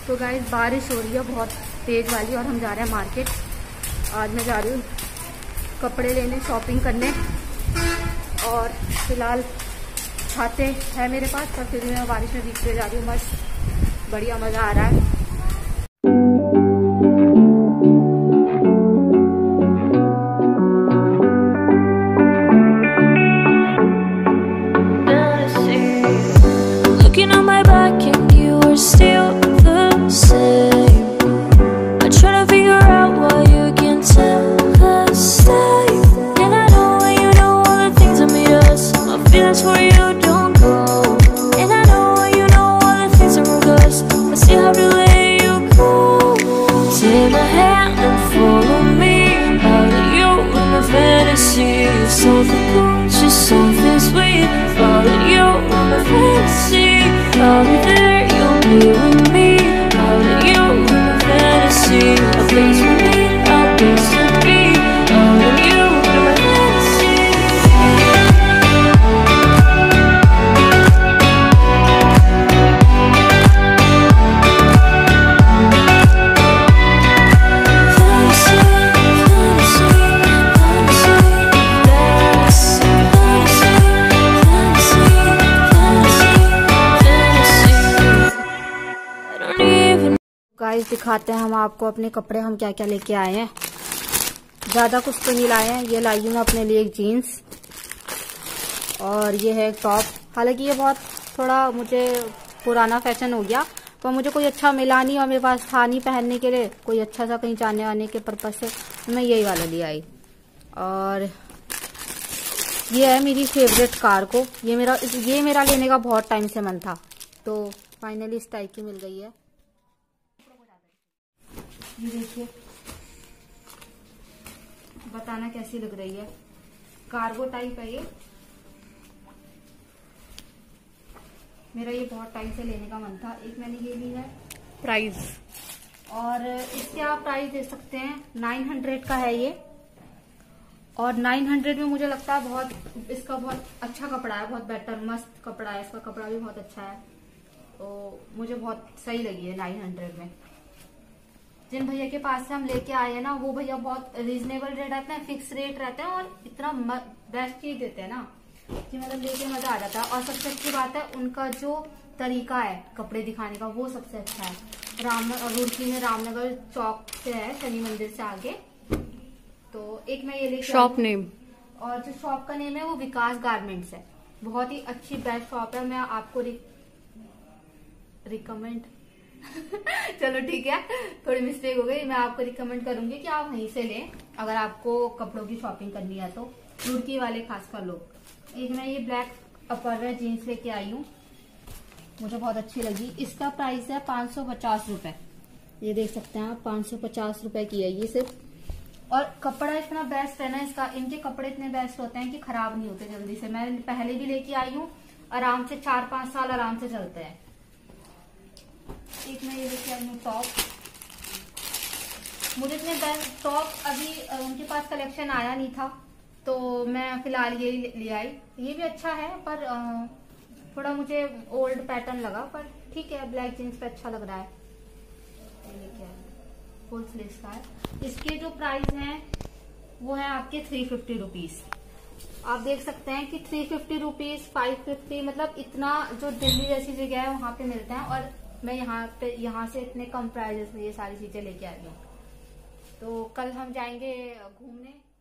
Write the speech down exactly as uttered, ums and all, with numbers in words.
तो गाइस बारिश हो रही है बहुत तेज वाली और हम जा रहे हैं मार्केट। आज मैं जा रही हूँ कपड़े लेने, शॉपिंग करने, और फिलहाल छाते हैं मेरे पास, पर फिर मैं बारिश में भीगते जा रही हूँ। मस्त बढ़िया मज़ा आ रहा है। गाइस दिखाते हैं हम आपको अपने कपड़े, हम क्या क्या लेके आए हैं। ज्यादा कुछ तो नहीं लाए हैं। ये लाई हूँ मैं अपने लिए एक जीन्स, और ये है एक टॉप। हालांकि ये बहुत थोड़ा मुझे पुराना फैशन हो गया, पर मुझे कोई अच्छा मिला नहीं और मेरे पास था नहीं पहनने के लिए कोई अच्छा सा कहीं जाने आने के पर्पज से, तो मैं यही वाला ले आई। और ये है मेरी फेवरेट कार्गो। ये मेरा ये मेरा लेने का बहुत टाइम से मन था, तो फाइनली इस टाइप की मिल गई है। ये देखिए, बताना कैसी लग रही है। कार्गो टाइप है ये। मेरा ये बहुत टाइम से लेने का मन था। एक मैंने ये ली है। प्राइस, और इसके आप प्राइस दे सकते हैं नाइन हंड्रेड का है ये। और नाइन हंड्रेड में मुझे लगता है बहुत इसका बहुत अच्छा कपड़ा है, बहुत बेटर मस्त कपड़ा है। इसका कपड़ा भी बहुत अच्छा है, तो मुझे बहुत सही लगी है नाइन हंड्रेड में। जिन भैया के पास से हम लेके आए हैं ना, वो भैया बहुत रीजनेबल रेट रहते हैं, फिक्स रेट रहते हैं, और इतना बेस्ट चीज देते हैं ना कि मतलब लेके मजा आ जाता है। और सबसे अच्छी बात है उनका जो तरीका है कपड़े दिखाने का, वो सबसे अच्छा है। रामनगर रुड़की में रामनगर चौक से है, शनि मंदिर से आगे। तो एक मैं ये लेके शॉप नेम, और जो शॉप का नेम है वो विकास गारमेंट्स है। बहुत ही अच्छी बेस्ट शॉप है। मैं आपको रिकमेंड चलो ठीक है, थोड़ी मिस्टेक हो गई। मैं आपको रिकमेंड करूंगी कि आप वहीं से लें अगर आपको कपड़ों की शॉपिंग करनी है तो, रुड़की वाले खासकर लोग। एक मैं ये ब्लैक अपर जीन्स लेके आई हूँ, मुझे बहुत अच्छी लगी। इसका प्राइस है पाँच सौ पचास रुपए। ये देख सकते हैं आप, पाँच सौ पचास रुपए की है ये सिर्फ। और कपड़ा इतना बेस्ट है ना इसका, इनके कपड़े इतने बेस्ट होते हैं कि खराब नहीं होते जल्दी से। मैं पहले भी लेके आई हूँ, आराम से चार पांच साल आराम से चलते हैं। एक मैं ये लेके आई हूँ टॉप। मुझे इतने बेस्ट टॉप अभी उनके पास कलेक्शन आया नहीं था, तो मैं फिलहाल ये ले आई। ये भी अच्छा है, पर थोड़ा मुझे ओल्ड पैटर्न लगा, पर ठीक है, ब्लैक जीन्स पे अच्छा लग रहा है। ये लेके आई, फुल स्लीव्स का है। इसके जो प्राइस हैं वो है आपके थ्री फिफ्टी रुपीज। आप देख सकते हैं कि three fifty rupees, five fifty, मतलब इतना जो दिल्ली जैसी जगह है वहां पे मिलते हैं। और मैं यहाँ पे यहाँ से इतने कम प्राइजेस में ये सारी चीजें लेके आई हूँ। तो कल हम जाएंगे घूमने।